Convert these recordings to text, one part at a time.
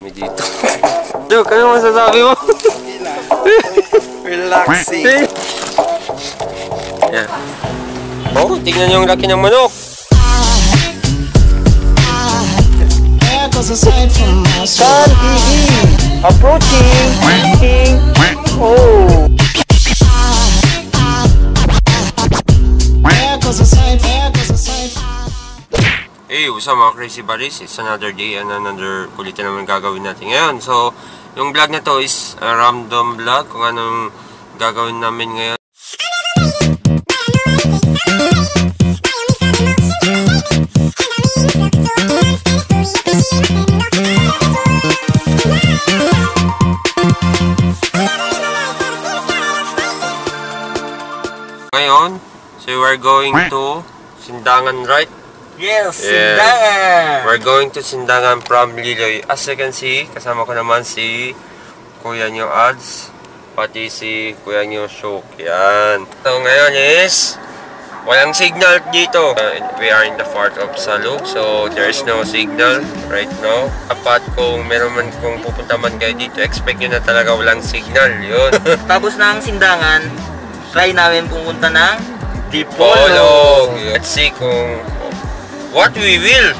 Dito. Joke, ano masasabi mo? Relaxing. Yan. Oh, tingnan yung laki ng manok. Son, approaching. Oh. Hey, what's up mga crazy buddies? It's another day and another kulitan naman gagawin natin ngayon. So, yung vlog na to is a random vlog kung anong gagawin namin ngayon. Ngayon, so we're going to Sindangan, right? Yes, Sindangan! We're going to Sindangan from Liloy. As you can see, kasama ko naman si Kuya Nyo Ads, pati si Kuya Nyo Shook. Yan. So ngayon is, walang signal dito. We are in the part of Salug, so there is no signal right now. Apat kung meron man kung pupunta man kayo dito, expect nyo na talaga walang signal. Yun. Tapos na ang Sindangan, try namin pumunta ng Dipolog. Let's see kung What we will!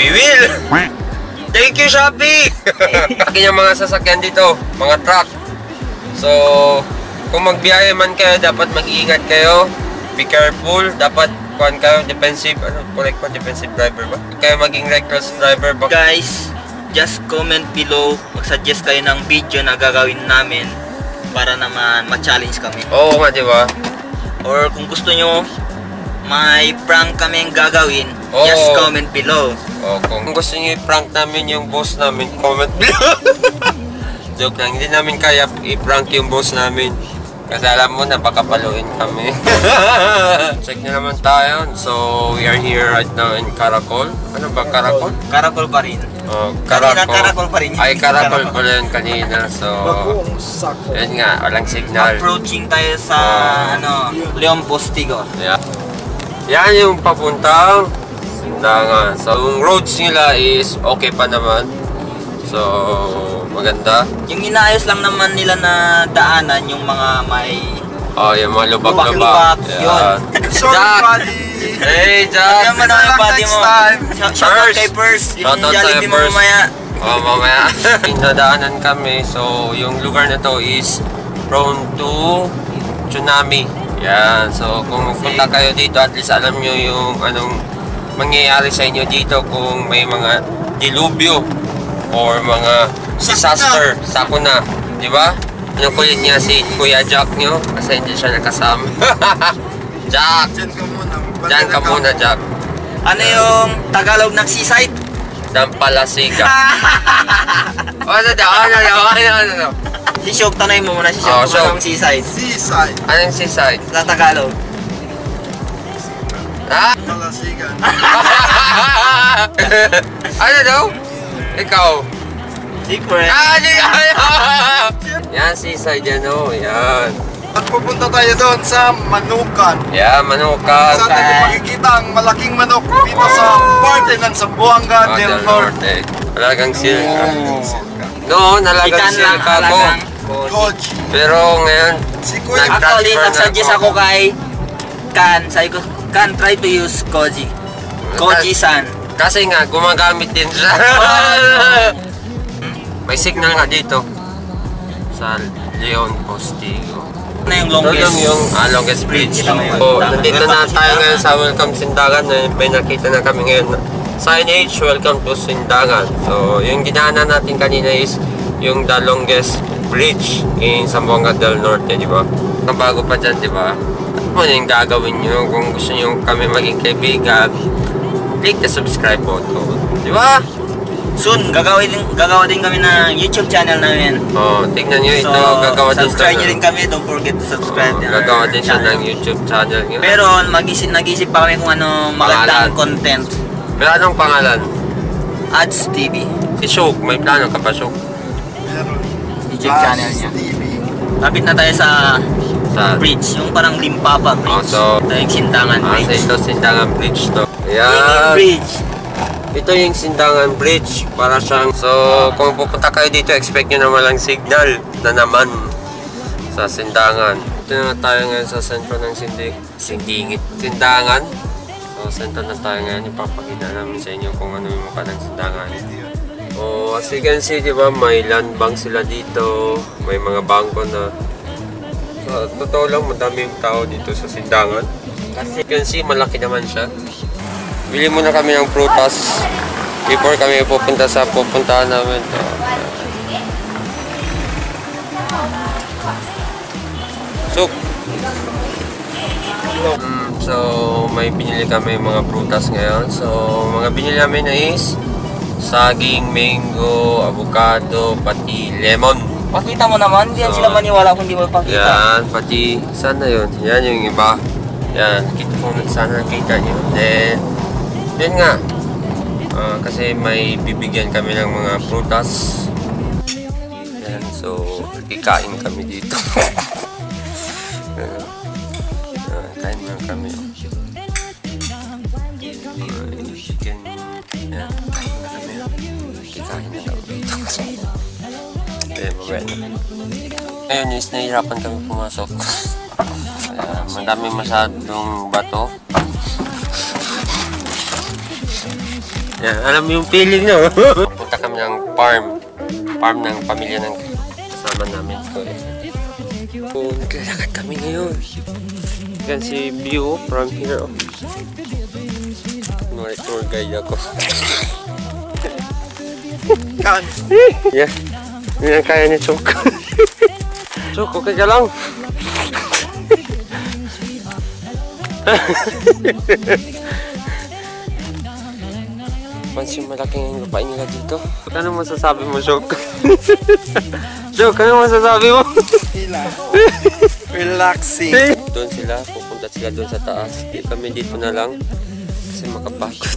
Thank you, Shopee! Laki yung mga sasakyan dito, mga truck. So, kung magbiyahe man kayo, dapat mag-iingat kayo. Be careful. Dapat kuhan kayo, defensive, correct pa, defensive driver ba? Huwag kayo maging reckless driver ba? Guys, just comment below. Mag-suggest kayo ng video na gagawin namin para naman ma-challenge kami. Oo nga, di ba? Or kung gusto nyo, may prank kami yung gagawin, just comment below. Kung gusto niyo i-prank namin yung boss namin, comment below. Joke lang, hindi namin kaya i-prank yung boss namin. Kasi alam mo na baka paluin kami. Check na naman tayo. So, we are here right now in Caracol. Ano ba, Caracol? Caracol pa rin. Caracol. Caracol pa rin. Ay, Caracol pa rin kanina. So, yun nga, walang signal. Approaching tayo sa, Leon Postigo. Yeah. Yan yung papuntang Sindangan. So, yung roads nila is okay pa naman. So, maganda. Yung inaayos lang naman nila na daanan, yung mga may... yung mga lubak-lubak. Yun. Jack! Hey, Jack! Ano naman ang body mo? Shoutout kay Purse. Yung Jollibee mo mamaya. Mamaya. Nadaanan kami. So, yung lugar na to is prone to tsunami. Yan, so kung punta kayo dito, at least alam nyo yung anong mangyayari sa inyo dito kung may mga dilubyo or mga disaster, sakuna, di ba? Ano kulit niya si Kuya Jack nyo kasi hindi siya nakasama. Jack! Diyan ka muna, Jack. Ano yung Tagalog ng seaside? Dampalasiga. Ano? Si Shook, tanay mo muna si Shook. Anong seaside? Seaside. Anong seaside? Sa Tagalog. Ha? Malasigan. Ano daw? Ikaw? Secret. Yan, seaside yan o. Yan. At pupunta tayo doon sa Manukan. Yan, Manukan. Saan natin makikita ang malaking manok dito sa parte ng Zamboanga del Norte. Talagang silka. No, nalagang silka ko. Koji. Pero ngayon, Si Kuya. Actually, nag-suggest ako kay Kan. Sabi ko, Kan, try to use Koji. Koji-san. Kasi nga, gumagamit din siya. May signal nga dito. Sa Leon Postigo. Ano yung longest? Yung longest bridge. So, nandito na tayo ngayon sa Welcome Sindangan. May nakita na kami ngayon. Signage, Welcome to Sindangan. So, yung dinaanan natin kanina is yung the longest bridge in Zamboanga del Norte, di ba? Ang bago pa dyan, di ba? Ano yung gagawin nyo kung gusto nyo kami maging kaibigan? Click the subscribe button, di ba? Soon, gagawa din kami ng YouTube channel namin. Tingnan nyo ito, gagawa din subscribe nyo rin kami, don't forget to subscribe. Gagawa din siya ng YouTube channel nyo. Pero, nag-isip pa kami kung ano magandang content. Pero anong pangalan? Ads TV. Si Shook, may plano ka pa, Shook? YouTube channel niya. Lapit na tayo sa bridge, yung parang Limpapa Bridge. So, ito yung Sindangan Bridge. Ito Sindangan Bridge to. Ayan. Bridge. Ito yung Sindangan Bridge. Para siyang... So, kung pupunta kayo dito, expect nyo na walang signal na naman sa Sindangan. Ito na tayo ngayon sa sentro ng Sindangan. So, sentro na tayo ngayon. Ipapakita namin sa inyo kung ano yung mukha ng Sindangan. O, as you can see, diba, may land bank sila dito. May mga bangko na. So, totoo lang, madami yung tao dito sa Sindangan. As you can see, malaki naman siya. Bili muna kami ng prutas before kami pupunta sa pupuntahan namin. So, may binili kami mga prutas ngayon. So, mga binili namin is saging, mango, avocado, pati lemon. Pakita mo naman, hindi yan sila maniwala kung di mo pakita. Yan, pati, sana yun? Yan yung iba. Yan, kita ko sana nakita nyo. Then, yun nga. Kasi may bibigyan kami ng mga prutas. Yan, so, kikain kami dito. Kain lang kami. Chicken. Yan, kain na kami. Kikain na kami dito. Ngayon is nahihirapan kami pumasok. Madami masyadong bato. Yan, alam mo yung feeling nyo. Punta kami ng farm ng pamilya ng kasama namin ko. Naglalakad kami ngayon. Yan si view from here. Tour guide ako. Kan? Yeah. Hindi na kaya ni Chok. Chok, okay ka lang? Pansin malaking lupain nila dito. Ano masasabi mo, Chok? Chok, ano masasabi mo? Relaxing. Doon sila, pupunta sila doon sa taas. Di kami dito na lang kasi makapagod.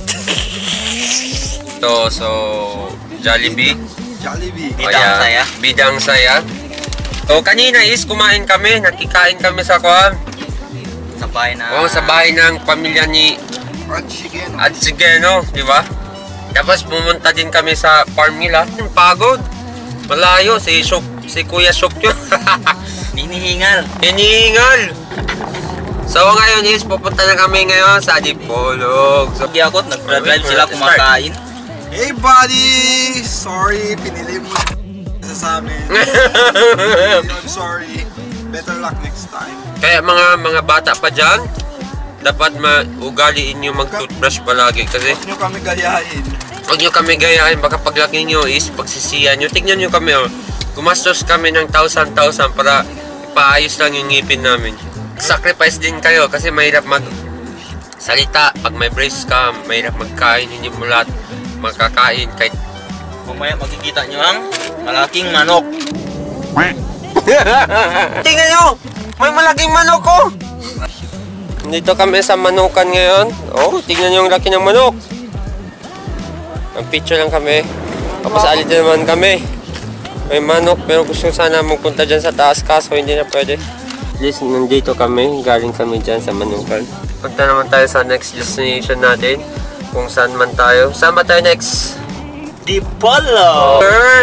So, Jollibee. Bidang saya. Bidang saya. So, kanina is kumain kami, nakikain kami sa kuhan. Sa bahay na... Sa bahay ng pamilya ni Adsigeno, di ba? Tapos pumunta din kami sa farm nila. Pagod. Malayo, si Kuya Shok yun. Hinihingal. So ngayon is pupunta na kami ngayon sa Dipolog. So, Ako, nag-drive sila kumakain. Hey buddy! Sorry, pinili mo sa amin. I'm sorry. Better luck next time. Kaya mga bata pa dyan, dapat ugaliin nyo mag-toothbrush palagi kasi Huwag nyo kami gayahin. huwag nyo kami gayahin, baka paglaki nyo is pagsisiyan nyo. Tignan nyo kami, oh. Gumastos kami ng 1,000 para ipaayos lang yung ngipin namin. Sacrifice din kayo kasi mahirap salita. Pag may brace ka, mahirap magkain, hindi mo lahat makakain. Kahit Mamaya makikita nyo ang malaking manok. tingnan nyo! May malaking manok, oh! Dito kami sa manukan ngayon. Oh, tingnan nyo yung laki ng manok. Ang picture lang kami. Tapos alit naman kami. May manok pero gusto sana magpunta dyan sa taas kaso hindi na pwede. At least nandito kami. Galing kami dyan sa manukan. Punta naman tayo sa next destination natin. Kung saan man tayo. Saan ba tayo next? Dipolog!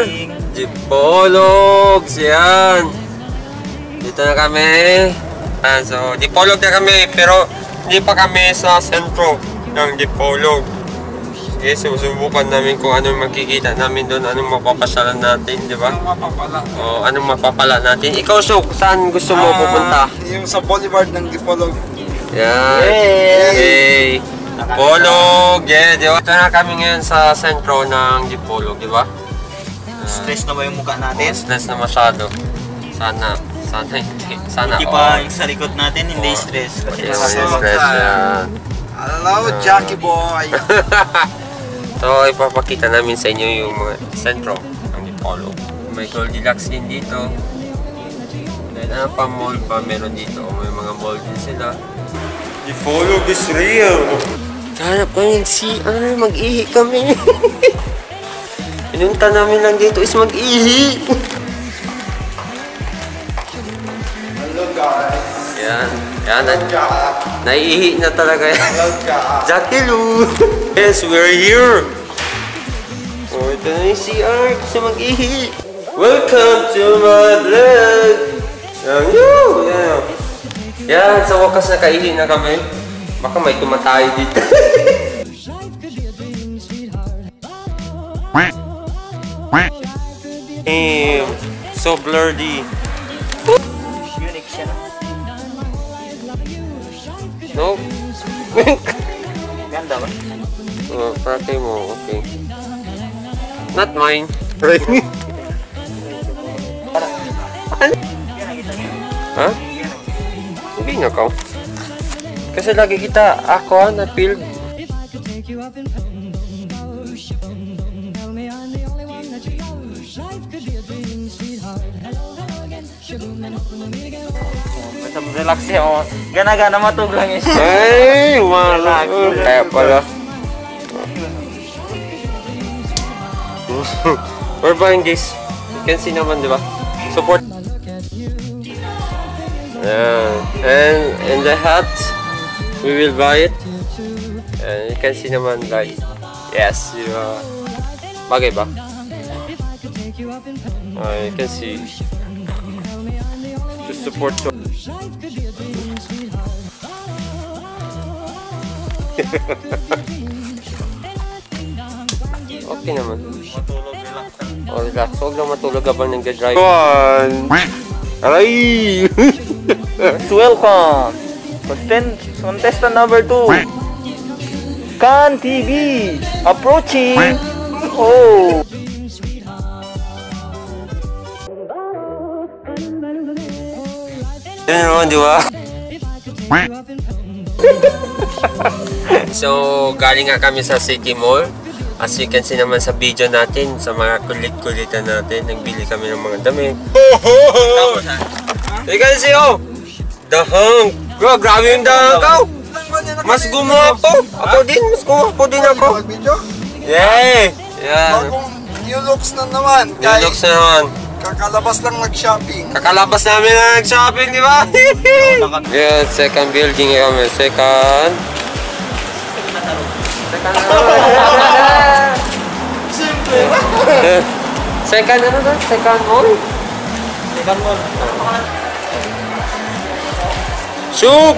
Dipologs! Yan! Dito na kami. So, Dipolog na kami pero hindi pa kami sa sentro ng Dipolog. Sige, susubukan namin kung anong makikita namin doon, anong mapapasyalan natin, di ba? Anong mapapala? O, anong mapapala natin. Ikaw, Sok, saan gusto mo pupunta? Yung sa boulevard ng Dipolog. Yan! Yay! Dipolog! Yeah, di ba? Ito na kami ngayon sa sentro ng Dipolog, di ba? Stress na ba yung mukha natin? Stress na masyado. Sana hindi. Sana Hindi pa yung sa likod natin, hindi stress. Kasi stress yan. Hello, Jackie boy! So, ipapakita namin sa inyo yung mga sentro ng Dipolog. May Goldilocks din dito. Then, ano pa mall pa meron dito? May mga mall din sila. Dipolog is real! Hanap kami ng CR, mag-ihi kami. Pinunta namin lang dito is mag-ihi. Hello guys! Yan. Naiihi na talaga yan. Hello guys! Jackie Lou! Yes, we're here! Oh, ito na yung CR. Gusto mag-ihi. Welcome to my vlog. Yan. Yan, sa wakas nakaihi na kami. Baka may tumatay dito. So blurry. Unique siya. No? Ganda ba? Oh, party mo, okay. Not mine. Ha? Hindi na ko. Kasi lagi kita, ako na field. Relax siya. Gana-gana matug lang yun. Ay, wala. Kaya pala. We're buying this. You can see naman, di ba? Support. And in the hat, we will buy it. And you can see naman, guys. Yes, di ba? Bagay ba? You can see. To support. Okay naman. Matulog, relax lang. Oh, relax. Huwag lang matulog habang nag-drive. One! Aray! Welcome! Contestant number 2. Kan TV approaching. Oh! Yan naman, di ba? So, galing nga kami sa City Mall. As you can see naman sa video natin, sa mga kulit-kulitan natin, nagbili kami ng mga damit. Tapos ha? You can see, oh! Dahang! Bro, grabe yung dahang ka! Mas gumapo! Ako din, mas gumapo din ako! Video? Yay! Yan! Bagong new looks na naman. Yung looks na naman. Kakalabas lang nag-shopping. Kakalabas namin na nag-shopping, di ba? Yan, second building kami. Second Second ano ba? Second mall? Second mall. Soup!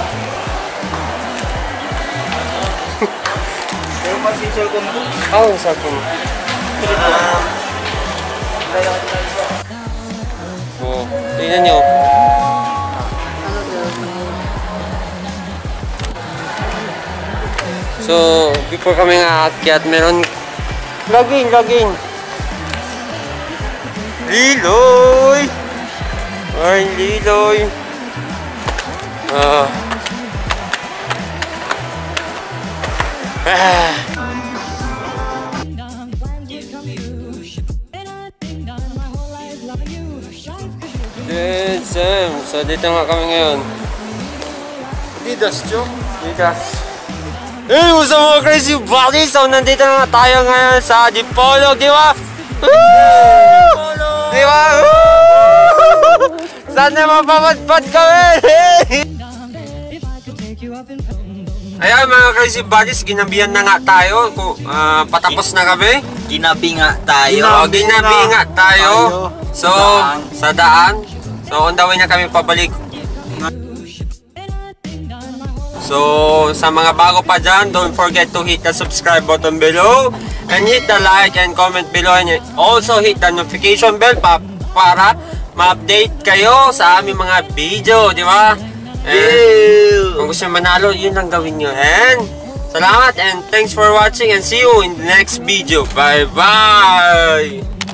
Pero mag-sisal ko na. Oh, sabi mo. Oh, tingnan nyo. So, before kami nga aakyat, meron laging Liloy! Ay, Liloy! Sam, so dito nga kami ngayon. Adidas, Joe. Adidas. Hey, what's up mga crazy buddies? So nandito na tayo ngayon sa Dipolog, di ba? Di ba? Sana mapapadpad kami! Ayan mga crazy buddies, ginabihan na nga tayo. Patapos na kami. Ginabi nga tayo. Ginabi nga tayo. So, sa daan. So, on the way na kami pabalik. So, sa mga bago pa dyan, don't forget to hit the subscribe button below and hit the like and comment below, and also hit the notification bell para ma-update kayo sa aming mga video, di ba? And kung gusto nyo manalo, yun lang gawin nyo. And salamat and thanks for watching, and see you in the next video. Bye-bye!